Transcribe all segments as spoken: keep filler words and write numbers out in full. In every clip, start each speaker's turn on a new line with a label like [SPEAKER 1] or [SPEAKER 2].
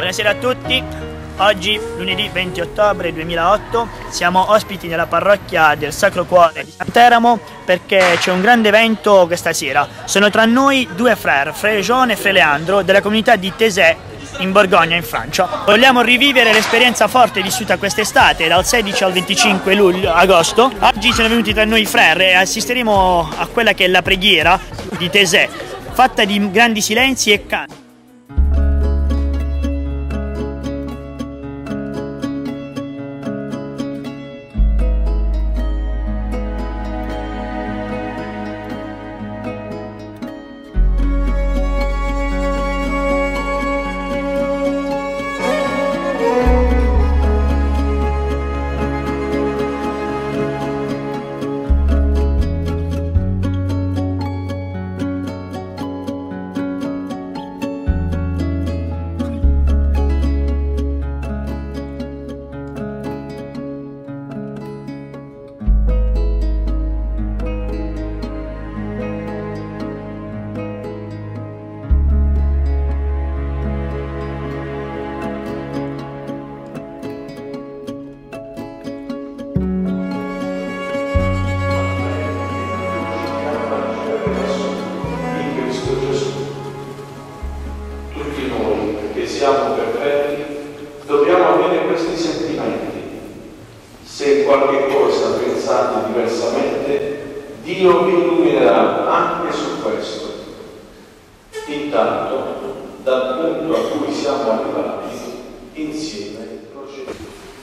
[SPEAKER 1] Buonasera a tutti, oggi lunedì venti ottobre duemilaotto siamo ospiti nella parrocchia del Sacro Cuore di Sant'Eramo perché c'è un grande evento questa sera. Sono tra noi due frère, Frère Jean e Frère Leandro, della comunità di Taizé in Borgogna, in Francia. Vogliamo rivivere l'esperienza forte vissuta quest'estate dal sedici al venticinque luglio, agosto. Oggi sono venuti tra noi i frère e assisteremo a quella che è la preghiera di Taizé, fatta di grandi silenzi e canti.
[SPEAKER 2] Siamo perfetti, dobbiamo avere questi sentimenti. Se qualche cosa pensate diversamente, Dio vi illuminerà anche su questo. Intanto, dal punto a cui siamo arrivati, insieme procediamo.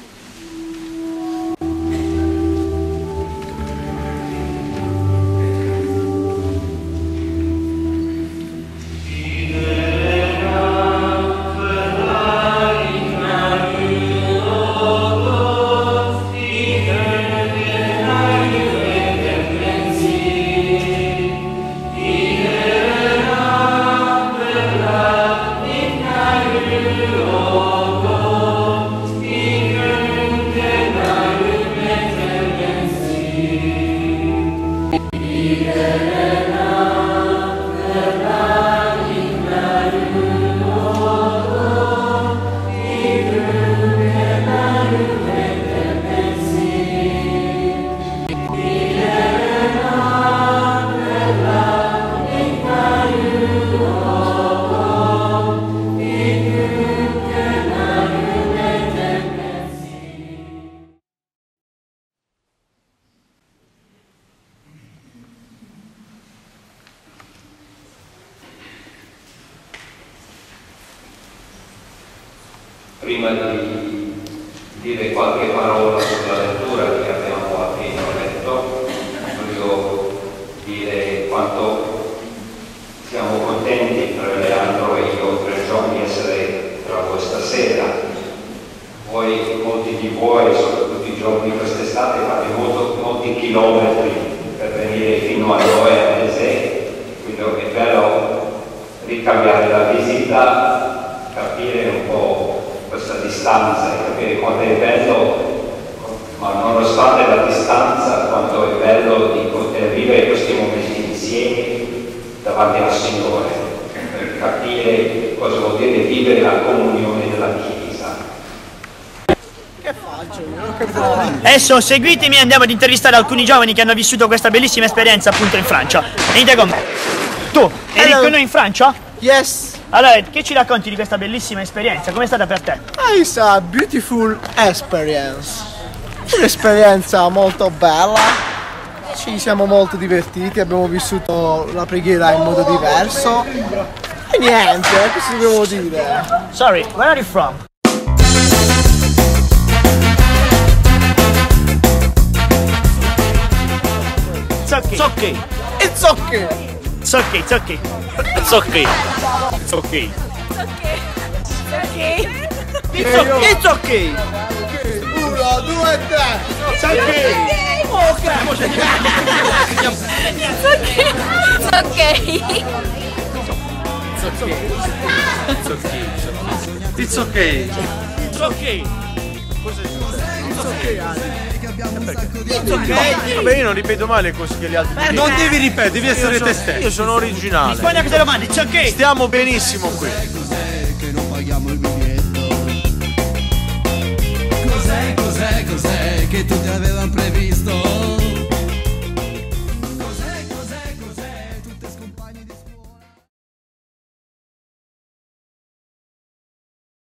[SPEAKER 3] Prima di dire qualche parola sulla lettura che abbiamo appena letto, voglio dire quanto siamo contenti, Frère Leandro e io, Frère Jean, di essere tra voi stasera. Voi, molti di voi, soprattutto i giorni quest'estate, fate molto, molti chilometri per venire fino a noi a Taizé, quindi è bello ricambiare la visita, capire un po' questa distanza e capire quanto è bello, ma nonostante la distanza, quanto è bello di poter vivere questi momenti insieme davanti al Signore, per capire cosa vuol dire vivere la comunione della Chiesa.
[SPEAKER 4] Che faccio io? Che vuoi?
[SPEAKER 1] Adesso seguitemi e andiamo ad intervistare alcuni giovani che hanno vissuto questa bellissima esperienza appunto in Francia. Venite con me. Tu, eri con noi in Francia?
[SPEAKER 4] Yes.
[SPEAKER 1] Allora, che ci racconti di questa bellissima esperienza? Com'è stata per te?
[SPEAKER 4] It's a beautiful experience. Un'esperienza molto bella. Ci siamo molto divertiti, abbiamo vissuto la preghiera in modo diverso. E niente, questo devo dire.
[SPEAKER 1] Sorry, where are you from? It's okay.
[SPEAKER 4] It's okay.
[SPEAKER 1] It's okay, it's okay.
[SPEAKER 5] It's okay. It's okay.
[SPEAKER 1] It's okay. It's okay.
[SPEAKER 4] Uno, due, tre.
[SPEAKER 1] It's okay.
[SPEAKER 4] Ok.
[SPEAKER 6] It's okay. It's okay.
[SPEAKER 5] It's okay. It's okay.
[SPEAKER 1] It's okay.
[SPEAKER 4] It's okay, Ale.
[SPEAKER 5] It's okay. Vabbè, io non ripeto mai le cose che gli altri dicono. Non devi ripetere, devi essere te stesso. Io sono originale.
[SPEAKER 1] Rispondi a queste domande, it's okay.
[SPEAKER 5] Stiamo benissimo qui.
[SPEAKER 7] Che non paghiamo il biglietto. che tutti avevano previsto.